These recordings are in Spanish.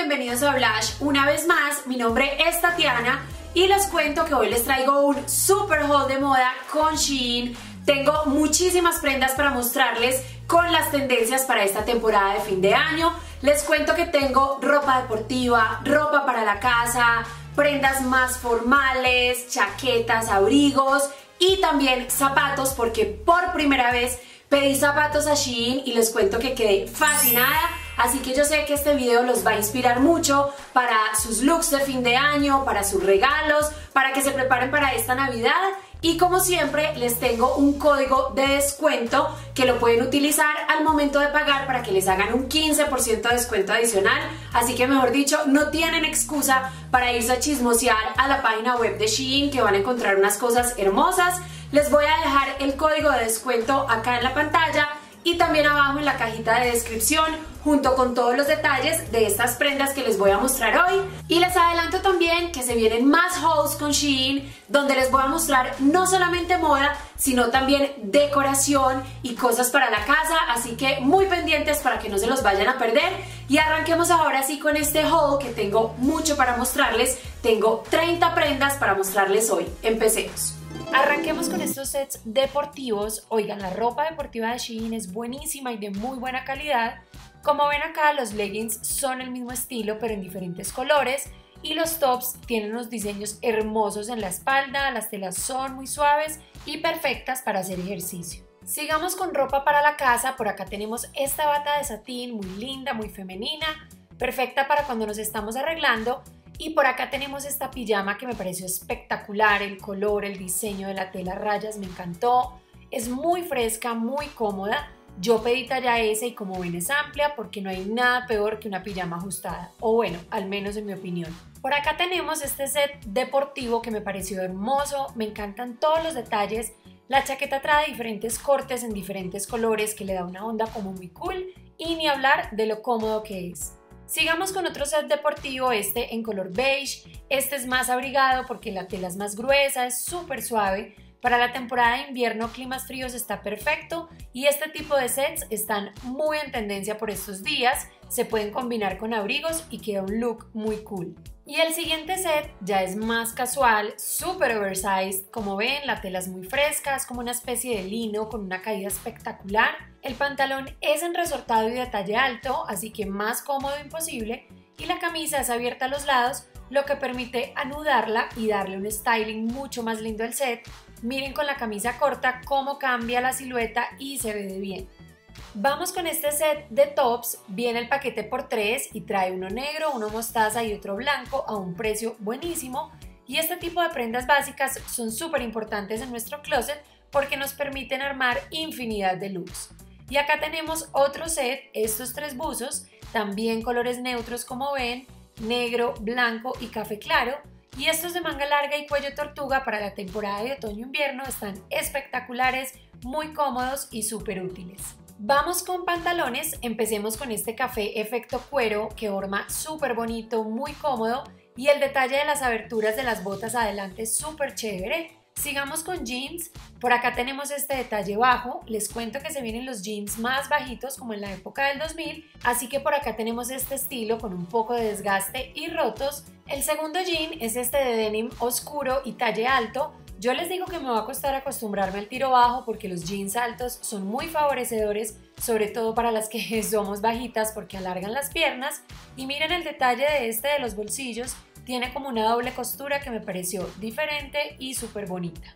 bienvenidos a Blush una vez más. Mi nombre es Tatiana y les cuento que hoy les traigo un super haul de moda con Shein. Tengo muchísimas prendas para mostrarles con las tendencias para esta temporada de fin de año. Les cuento que tengo ropa deportiva, ropa para la casa, prendas más formales, chaquetas, abrigos y también zapatos, porque por primera vez pedí zapatos a Shein y les cuento que quedé fascinada. Así que yo sé que este video los va a inspirar mucho para sus looks de fin de año, para sus regalos, para que se preparen para esta Navidad. Y como siempre les tengo un código de descuento que lo pueden utilizar al momento de pagar para que les hagan un 15% de descuento adicional. Así que mejor dicho, no tienen excusa para irse a chismosear a la página web de Shein, que van a encontrar unas cosas hermosas. Les voy a dejar el código de descuento acá en la pantalla y también abajo en la cajita de descripción, junto con todos los detalles de estas prendas que les voy a mostrar hoy. Y les adelanto también que se vienen más hauls con Shein, donde les voy a mostrar no solamente moda, sino también decoración y cosas para la casa, así que muy pendientes para que no se los vayan a perder. Y arranquemos ahora sí con este haul, que tengo mucho para mostrarles. Tengo 30 prendas para mostrarles hoy. Empecemos. Arranquemos con estos sets deportivos. Oigan, la ropa deportiva de Shein es buenísima y de muy buena calidad. Como ven acá, los leggings son el mismo estilo pero en diferentes colores, y los tops tienen unos diseños hermosos en la espalda. Las telas son muy suaves y perfectas para hacer ejercicio. Sigamos con ropa para la casa. Por acá tenemos esta bata de satín muy linda, muy femenina, perfecta para cuando nos estamos arreglando. Y por acá tenemos esta pijama que me pareció espectacular, el color, el diseño de la tela, rayas, me encantó. Es muy fresca, muy cómoda. Yo pedí talla S y como ven es amplia, porque no hay nada peor que una pijama ajustada, o bueno, al menos en mi opinión. Por acá tenemos este set deportivo que me pareció hermoso, me encantan todos los detalles. La chaqueta trae diferentes cortes en diferentes colores que le da una onda como muy cool, y ni hablar de lo cómodo que es. Sigamos con otro set deportivo, este en color beige. Este es más abrigado porque la tela es más gruesa, es súper suave. Para la temporada de invierno, climas fríos, está perfecto, y este tipo de sets están muy en tendencia por estos días. Se pueden combinar con abrigos y queda un look muy cool. Y el siguiente set ya es más casual, súper oversized. Como ven, la tela es muy fresca, es como una especie de lino con una caída espectacular. El pantalón es en resortado y de talle alto, así que más cómodo imposible, y la camisa es abierta a los lados, lo que permite anudarla y darle un styling mucho más lindo al set. Miren con la camisa corta cómo cambia la silueta y se ve de bien. Vamos con este set de tops. Viene el paquete por 3 y trae uno negro, uno mostaza y otro blanco a un precio buenísimo. Y este tipo de prendas básicas son súper importantes en nuestro closet porque nos permiten armar infinidad de looks. Y acá tenemos otro set, estos 3 buzos, también colores neutros como ven, negro, blanco y café claro. Y estos de manga larga y cuello tortuga para la temporada de otoño-invierno están espectaculares, muy cómodos y súper útiles. Vamos con pantalones. Empecemos con este café efecto cuero que forma súper bonito, muy cómodo, y el detalle de las aberturas de las botas adelante es súper chévere. Sigamos con jeans. Por acá tenemos este detalle bajo. Les cuento que se vienen los jeans más bajitos como en la época del 2000, así que por acá tenemos este estilo con un poco de desgaste y rotos. El segundo jean es este de denim oscuro y talle alto. Yo les digo que me va a costar acostumbrarme al tiro bajo porque los jeans altos son muy favorecedores, sobre todo para las que somos bajitas, porque alargan las piernas. Y miren el detalle de este de los bolsillos. Tiene como una doble costura que me pareció diferente y súper bonita.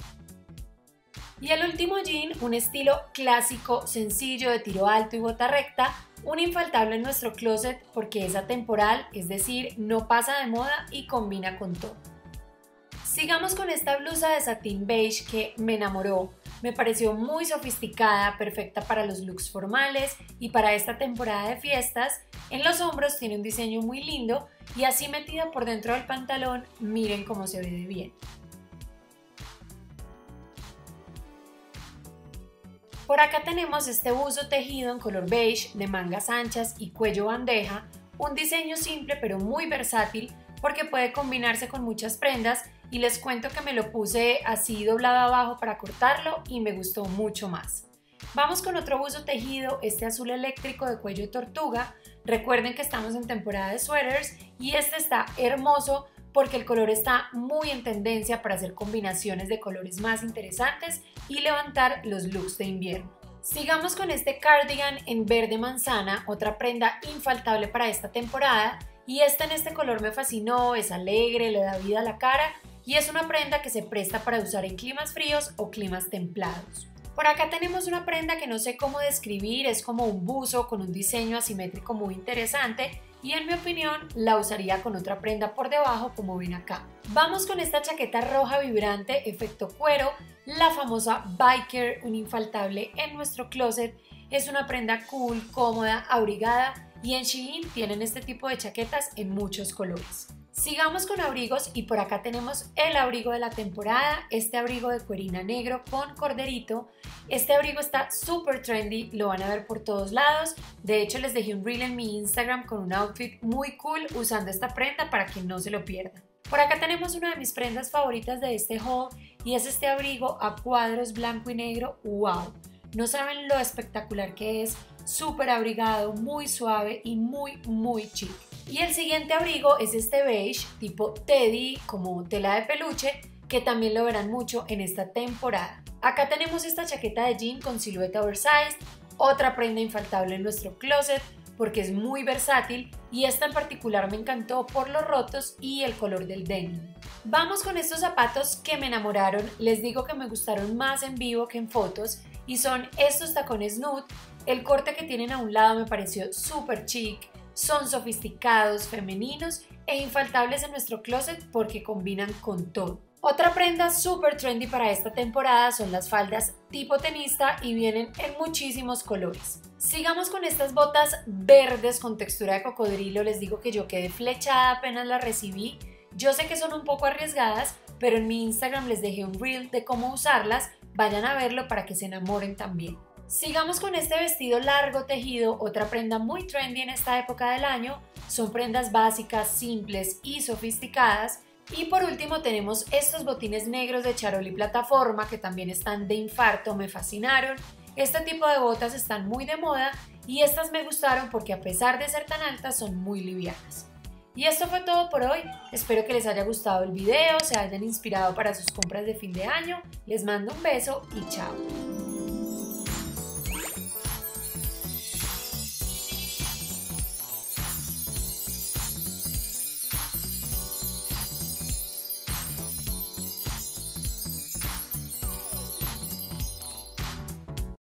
Y el último jean, un estilo clásico, sencillo, de tiro alto y bota recta, un infaltable en nuestro closet porque es atemporal, es decir, no pasa de moda y combina con todo. Sigamos con esta blusa de satín beige que me enamoró. Me pareció muy sofisticada, perfecta para los looks formales y para esta temporada de fiestas. En los hombros tiene un diseño muy lindo y así metida por dentro del pantalón, miren cómo se ve de bien. Por acá tenemos este buzo tejido en color beige de mangas anchas y cuello bandeja, un diseño simple pero muy versátil porque puede combinarse con muchas prendas, y les cuento que me lo puse así doblado abajo para cortarlo y me gustó mucho más. Vamos con otro buzo tejido, este azul eléctrico de cuello tortuga. Recuerden que estamos en temporada de suéteres y este está hermoso porque el color está muy en tendencia para hacer combinaciones de colores más interesantes y levantar los looks de invierno. Sigamos con este cardigan en verde manzana, otra prenda infaltable para esta temporada, y esta en este color me fascinó, es alegre, le da vida a la cara y es una prenda que se presta para usar en climas fríos o climas templados. Por acá tenemos una prenda que no sé cómo describir, es como un buzo con un diseño asimétrico muy interesante y en mi opinión la usaría con otra prenda por debajo como ven acá. Vamos con esta chaqueta roja vibrante efecto cuero, la famosa biker, un infaltable en nuestro closet. Es una prenda cool, cómoda, abrigada y en Shein tienen este tipo de chaquetas en muchos colores. Sigamos con abrigos y por acá tenemos el abrigo de la temporada, este abrigo de cuerina negro con corderito. Este abrigo está súper trendy, lo van a ver por todos lados. De hecho les dejé un reel en mi Instagram con un outfit muy cool usando esta prenda para que no se lo pierdan. Por acá tenemos una de mis prendas favoritas de este haul y es este abrigo a cuadros blanco y negro. ¡Wow! No saben lo espectacular que es, súper abrigado, muy suave y muy chic. Y el siguiente abrigo es este beige tipo teddy, como tela de peluche, que también lo verán mucho en esta temporada. Acá tenemos esta chaqueta de jean con silueta oversized, otra prenda infaltable en nuestro closet porque es muy versátil y esta en particular me encantó por los rotos y el color del denim. Vamos con estos zapatos que me enamoraron, les digo que me gustaron más en vivo que en fotos y son estos tacones nude. El corte que tienen a un lado me pareció súper chic, son sofisticados, femeninos e infaltables en nuestro closet porque combinan con todo. Otra prenda súper trendy para esta temporada son las faldas tipo tenista y vienen en muchísimos colores. Sigamos con estas botas verdes con textura de cocodrilo, les digo que yo quedé flechada apenas las recibí. Yo sé que son un poco arriesgadas, pero en mi Instagram les dejé un reel de cómo usarlas, vayan a verlo para que se enamoren también. Sigamos con este vestido largo tejido, otra prenda muy trendy en esta época del año. Son prendas básicas, simples y sofisticadas. Y por último tenemos estos botines negros de charol y plataforma que también están de infarto, me fascinaron. Este tipo de botas están muy de moda y estas me gustaron porque a pesar de ser tan altas son muy livianas. Y esto fue todo por hoy, espero que les haya gustado el video, se hayan inspirado para sus compras de fin de año. Les mando un beso y chao.